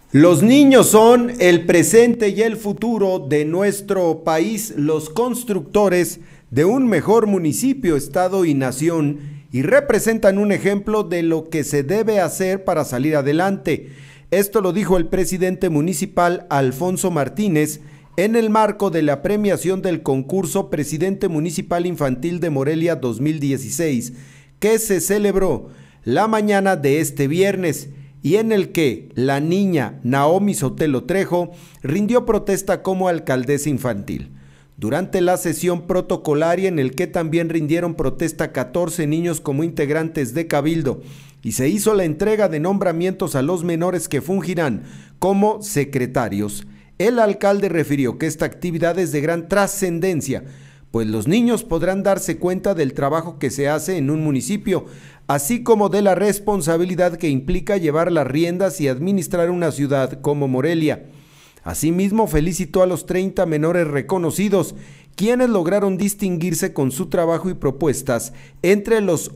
Los niños son el presente y el futuro de nuestro país, los constructores de un mejor municipio, estado y nación, y representan un ejemplo de lo que se debe hacer para salir adelante. Esto lo dijo el presidente municipal Alfonso Martínez en el marco de la premiación del concurso Presidente Municipal Infantil de Morelia 2016, que se celebró la mañana de este viernes, y en el que la niña Naomi Sotelo Trejo rindió protesta como alcaldesa infantil. Durante la sesión protocolaria, en el que también rindieron protesta 14 niños como integrantes de Cabildo, y se hizo la entrega de nombramientos a los menores que fungirán como secretarios, el alcalde refirió que esta actividad es de gran trascendencia, pues los niños podrán darse cuenta del trabajo que se hace en un municipio, así como de la responsabilidad que implica llevar las riendas y administrar una ciudad como Morelia. Asimismo, felicitó a los 30 menores reconocidos, quienes lograron distinguirse con su trabajo y propuestas entre los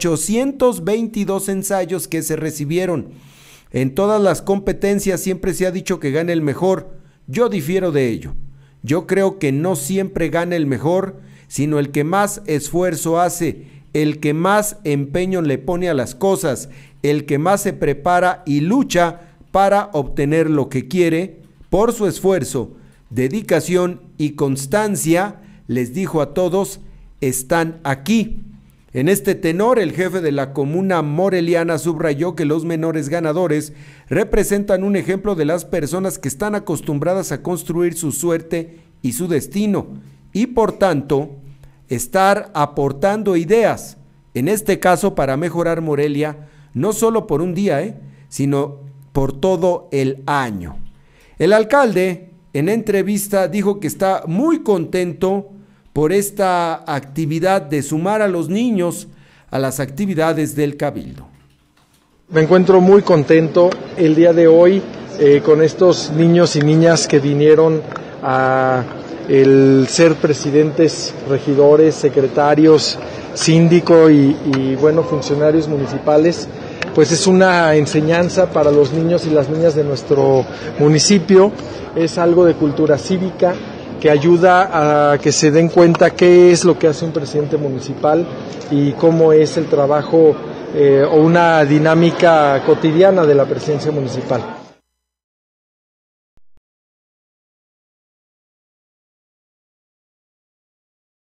822 ensayos que se recibieron. En todas las competencias siempre se ha dicho que gana el mejor. Yo difiero de ello. Yo creo que no siempre gana el mejor, sino el que más esfuerzo hace, el que más empeño le pone a las cosas, el que más se prepara y lucha para obtener lo que quiere. Por su esfuerzo, dedicación y constancia, les dijo a todos, están aquí. En este tenor, el jefe de la comuna moreliana subrayó que los menores ganadores representan un ejemplo de las personas que están acostumbradas a construir su suerte y su destino, y por tanto, estar aportando ideas, en este caso para mejorar Morelia, no solo por un día, sino por todo el año. El alcalde, en entrevista, dijo que está muy contento por esta actividad de sumar a los niños a las actividades del Cabildo. Me encuentro muy contento el día de hoy con estos niños y niñas que vinieron a el ser presidentes, regidores, secretarios, síndico y funcionarios municipales. Pues es una enseñanza para los niños y las niñas de nuestro municipio, es algo de cultura cívica que ayuda a que se den cuenta qué es lo que hace un presidente municipal y cómo es el trabajo o una dinámica cotidiana de la presidencia municipal.